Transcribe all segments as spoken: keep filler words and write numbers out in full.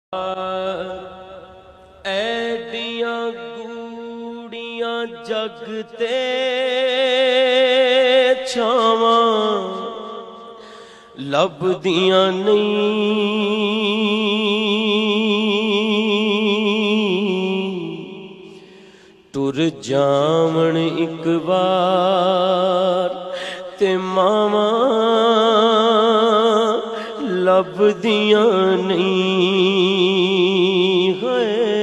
ऐडियां गूड़ियां जगते छावां लभदियां नहीं। टुर जावण एक बार ते मावां लभदियां नहीं। है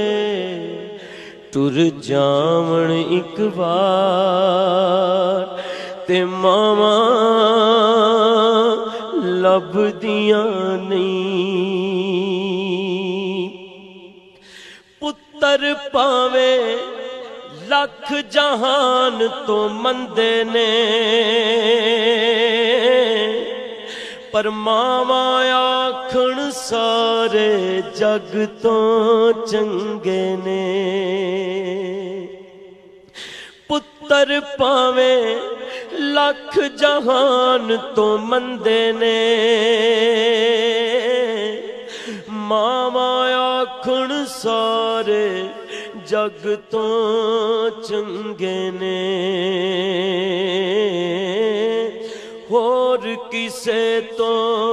टुर जावण एक बार ते मावां लभदियां नहीं। पुत्तर पावे लख जहान तो मंदे ने पर मावां आखण सारे जग तो चंगे ने। पुत्तर पावे लख जहान तो मंदे ने मावां आखण सारे जग तो चंगे ने। होर किसे तो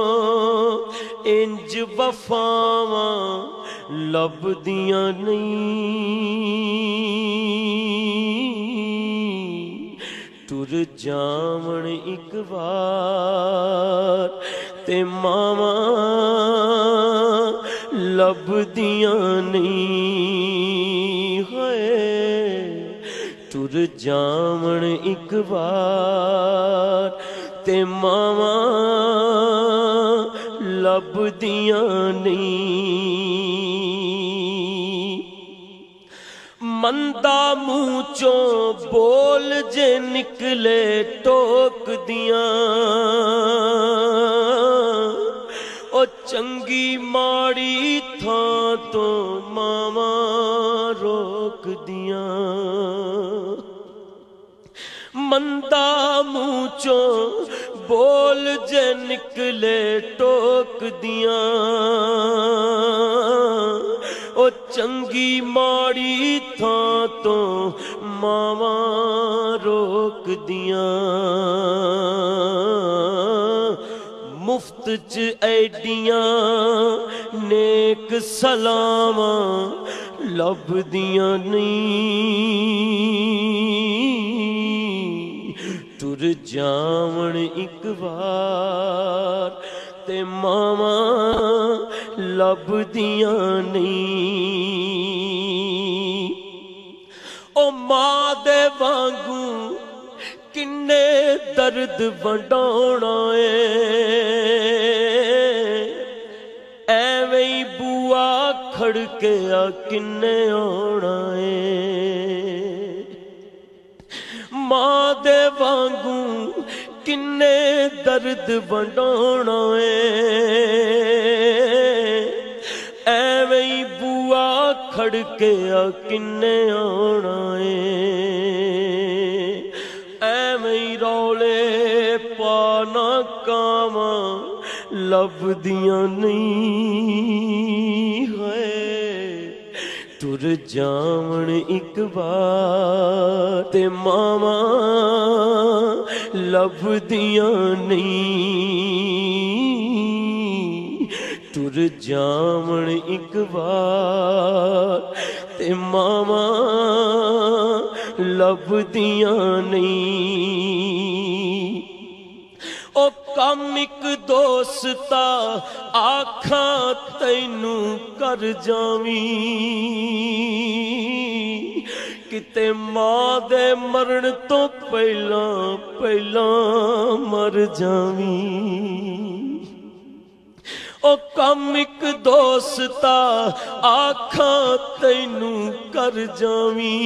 इंज वफावां लभदियां नहीं। टुर जावण एक बार ते मावां लभदियां नहीं। है टुर जावण एक बार ते मावां लभदियां नहीं। मंदा मुँह चों बोल जे निकले टोक दियां ओ चंगी माड़ी थां तो मावां रोक दियां। मंदा मुँह चों बोल जे निकले टोक दियां ओ चंगी माड़ी थां तो मावां रोक दियां। मुफ्त च ऐडियां नेक सलावां लभदियां नहीं। टुर जावण एक बार ते मावां लभदियां नहीं। ओ मां दे वांगू किन्ने दर्द वंडाउणा है एवें ही बुआ खड़के आ किन्ने आउणा है। मां दे वांगू किन्ने दर्द वंडाउणा है एवें ही बुआ खड़के आ किन्ने आउणा है। एवें ही रौले पाना कावां लभदियां नहीं। है टुर जावण एक बार ते मावां लभदियां नहीं। टुर जावण एक बार ते मावां लभदियां नहीं। ओ कम एक दोस्ता आखां तैनू कर जावी किते मां दे मरण तो पहला पहला मर जावी। ओ कम एक दोस्ता आखां तैनू कर जावी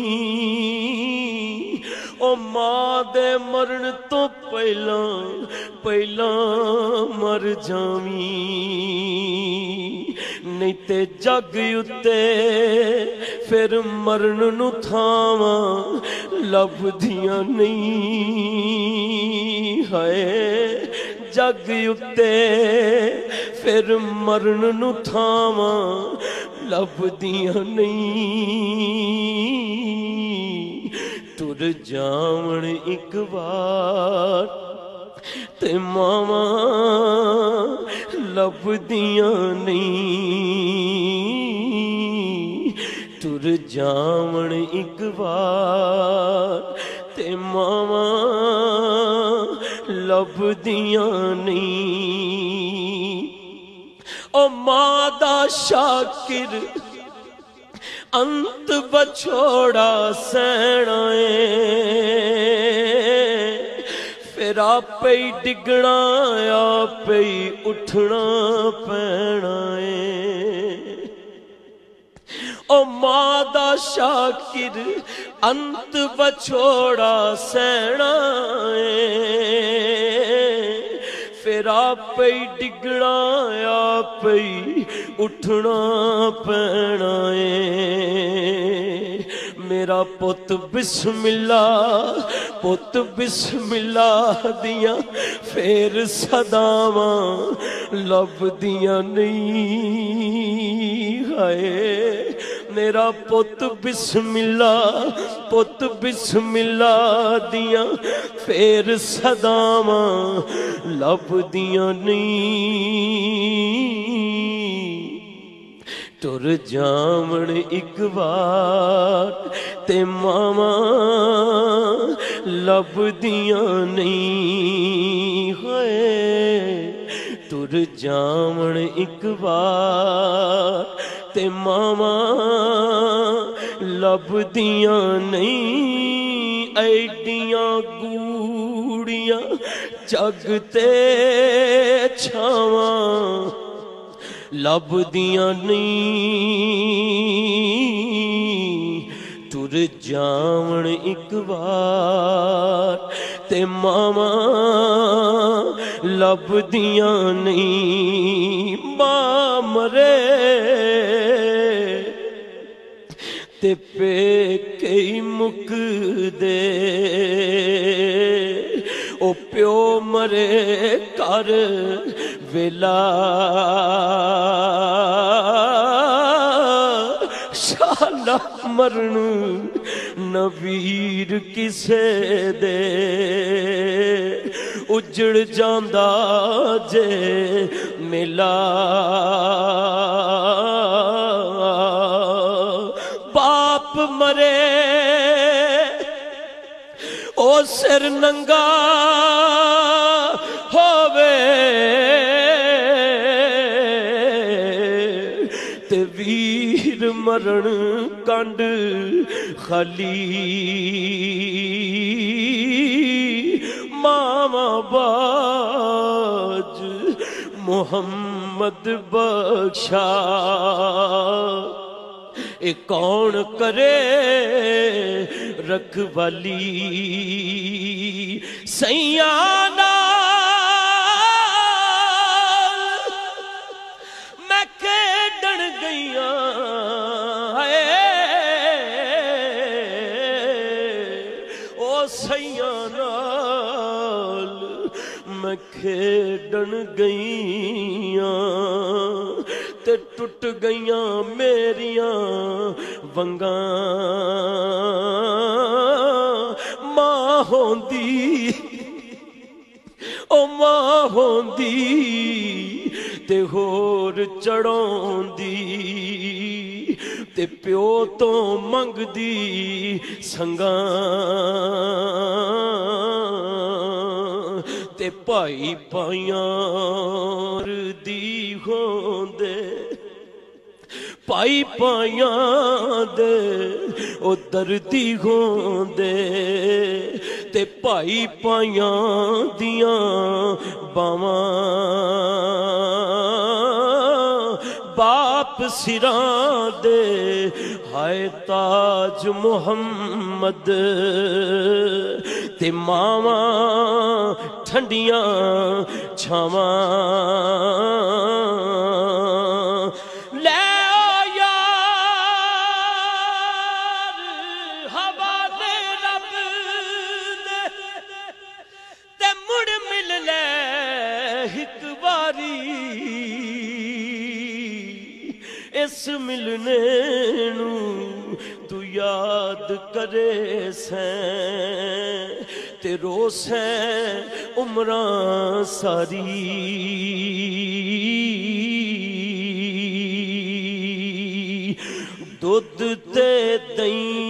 ओ मां दे मरण तो पहला पहला मर जावी। नहीं ते जग उत्ते फिर मरण नू थावां लभदियां नहीं। है जग उत्ते फिर मरण नू थावां लभदियां नहीं। तुर जावण एक बार ते मावां लभदियां नहीं। तुर जावण एक बार ते मावां लभदियां नहीं। ओ मां दा शाकिर अंत बछोड़ा सहना है, फिर आपे ही डिगना आपे ही उठना पैना है। ओ मां दा शाकिर अंत बछोड़ा सहना है, फिर आपे ही डिगना आपे ही उठना पैना है। मेरा पुत बिस्मिल्ला पुत बिस्मिल्ला दियां फिर सदावां लभदियां नहीं। हाय मेरा पुत बिस्मिल्ला पुत बिस्मिल्ला दियां फिर सदावां लभदियां नहीं। तुर जावण एक बार ते मावां लभदियां नहीं। हाय तुर जावण एक बार ते मावां लभदियां नहीं। ऐडियां गूड़ियां जग ते छावां लभदियां नहीं। तुर जावण एक बार ते मावां लभदियां नहीं। मां मरे ते पेके मुकदे, ओ प्यो मरे कर वेला शाला मरण नवीर किसे दे उजड़ जांदा जे मेला। बाप मरे ओ सिर नंगा होवे ते वीर मरण कंड खाली। मामा बाज मोहम्मद बख्शा ए कौन करे रखवाली। सैया मैं खेडन गईया ओ सैया नाल मैं खेडन गईया ते टुट गईया मेरियां वंगा। मां होंदी ओ मां होंदी ते होर चढ़ाउंदी ते प्यो तो मंगदी संगा। ते भाई भाइयां दी होंदे भाई भाइयां दे ओ दर्दी होंदे ते भाई भाइयां दियां बावां बाप सिरां दे। हाय ताज मुहम्मद ते मावां ठंडियां छावां। इस मिलने नू तू याद करे सैं ते रोसैं उमरां सारी। दुध ते दही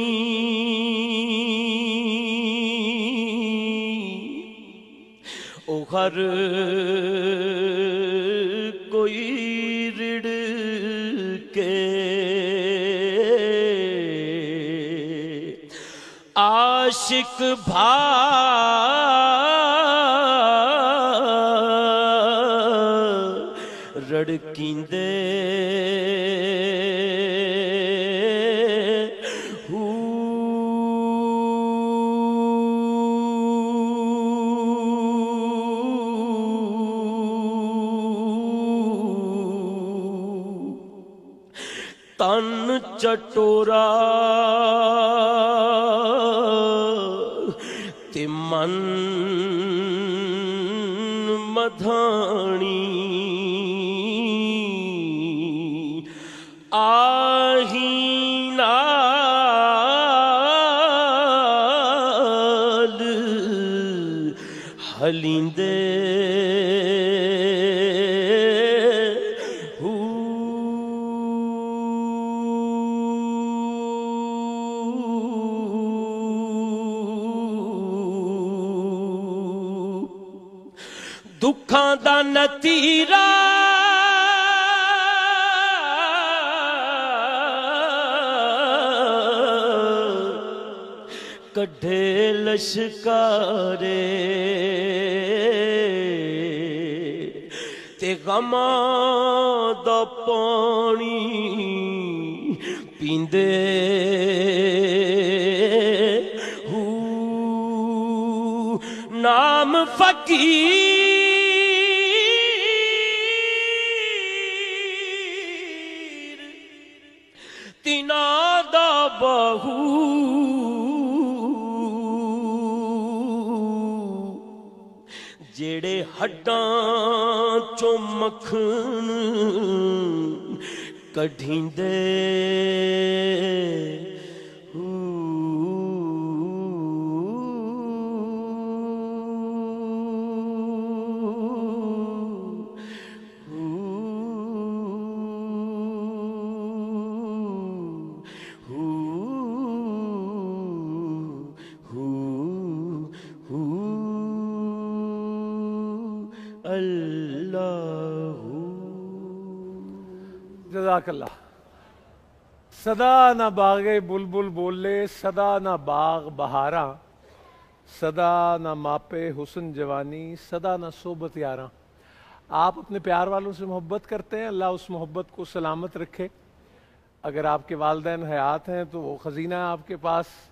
ओ हर कोई रिड़ के आशिक भा रड़कींदे तन चटोरा ते मन मधानी आही नाल हलींदे दुखां दा नतीरा कढ़े लश्कारे ते गमां दा पानी पींदे हू नाम फकीर तिना दा बहू जेड़े हड्डां चों मक्खन कढींदे जज़ाकल्लाह। सदा ना बागे बुलबुल बोले, सदा ना बाग बहारा, सदा ना मापे हुस्न जवानी, सदा ना सोबत यारा। आप अपने प्यार वालों से मोहब्बत करते हैं, अल्लाह उस मोहब्बत को सलामत रखे। अगर आपके वालिदैन हयात हैं तो वो खजीना है आपके पास,